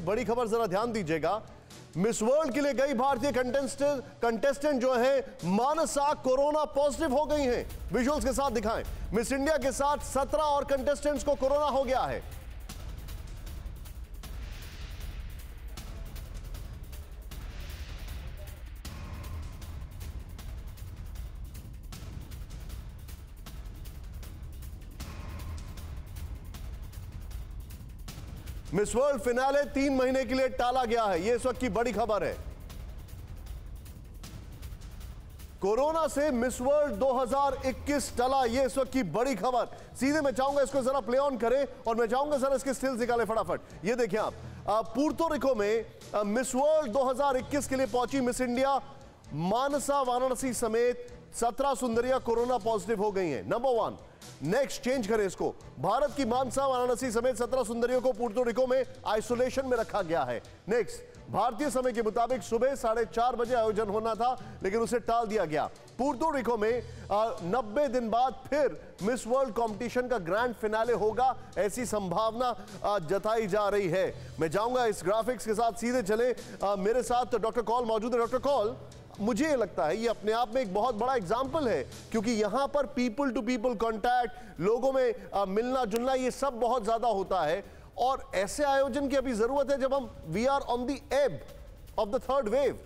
बड़ी खबर जरा ध्यान दीजिएगा। मिस वर्ल्ड के लिए गई भारतीय कंटेस्टेंट जो है मानसा कोरोना पॉजिटिव हो गई हैं। विजुअल्स के साथ दिखाएं। मिस इंडिया के साथ 17 और कंटेस्टेंट्स को कोरोना हो गया है। मिस वर्ल्ड फिनाले 3 महीने के लिए टाला गया है। यह इस वक्त की बड़ी खबर है। कोरोना से मिस वर्ल्ड 2021 टला, यह इस वक्त की बड़ी खबर। सीधे मैं चाहूंगा इसको जरा प्ले ऑन करें और मैं चाहूंगा जरा इसके स्टिल्स निकालें फटाफट। ये देखिए आप, पुर्तो रिको में मिस वर्ल्ड 2021 के लिए पहुंची मिस इंडिया मानसा वाराणसी समेत 17 सुंदरियां कोरोना पॉजिटिव हो गई हैं। नंबर 1। नेक्स्ट चेंज करें इसको। भारत की मानसा वाराणसी समेत 17 सुंदरियों को पुर्तो रिको में आइसोलेशन में रखा गया है। नेक्स्ट, भारतीय समय के मुताबिक सुबह 4:30 बजे आयोजन होना था लेकिन उसे टाल दिया गया। पुर्तो रिको में 90 दिन बाद फिर मिस वर्ल्ड कंपटीशन का ग्रैंड फिनाले होगा, ऐसी संभावना जताई जा रही है। मैं जाऊंगा इस ग्राफिक्स के साथ, सीधे चले। मेरे साथ डॉक्टर कौल मौजूद है। डॉक्टर कौल, मुझे ये लगता है ये अपने आप में एक बहुत बड़ा एग्जाम्पल है, क्योंकि यहां पर पीपल टू पीपल कांटेक्ट, लोगों में मिलना जुलना, ये सब बहुत ज्यादा होता है और ऐसे आयोजन की अभी जरूरत है जब हम we are on the ebb of the third wave.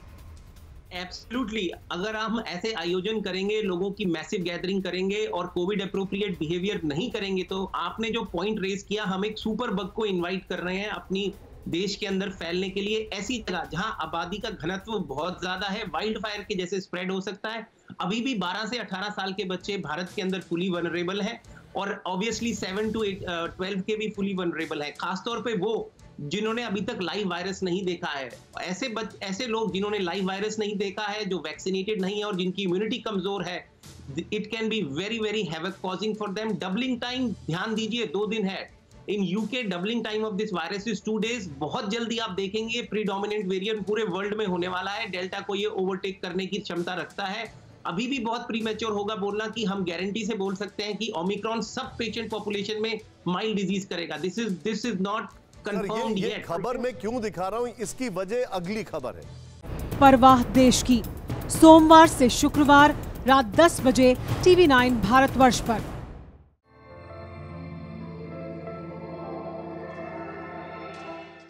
Absolutely, अगर हम ऐसे आयोजन करेंगे, लोगों की मैसिव गैदरिंग करेंगे और कोविड अप्रोप्रिएट बिहेवियर नहीं करेंगे, तो आपने जो पॉइंट रेज किया, हम एक सुपर बग को इनवाइट कर रहे हैं अपनी देश के अंदर फैलने के लिए, ऐसी जगह जहां आबादी का घनत्व बहुत ज्यादा है, वाइल्ड फायर के जैसे स्प्रेड हो सकता है। अभी भी 12 से 18 साल के बच्चे भारत के अंदर फुली वनरेबल है और ऑब्वियसली 7 to 12 के भी फुली वनरेबल है, खासतौर पे वो जिन्होंने अभी तक लाइव वायरस नहीं देखा है। ऐसे लोग जिन्होंने लाइव वायरस नहीं देखा है, जो वैक्सीनेटेड नहीं है और जिनकी इम्यूनिटी कमजोर है, it can be very very havoc causing for them. Doubling time ध्यान दीजिए, 2 दिन है। In UK doubling time of this virus is 2 days। बहुत जल्दी आप देखेंगे प्रीडोमिनेंट वेरिएंट पूरे वर्ल्ड में होने वाला है। डेल्टा को ये ओवरटेक करने की क्षमता रखता है। अभी भी बहुत प्रीमेच्योर होगा बोलना कि हम गारंटी से बोल सकते हैं कि ओमिक्रॉन सब पेशेंट पॉपुलेशन में माइल्ड डिजीज करेगा। This is not confirmed yet. खबर में क्यों दिखा रहा हूं, इसकी वजह अगली खबर है। परवाह देश की, सोमवार से शुक्रवार रात 10 बजे TV9 भारतवर्ष पर।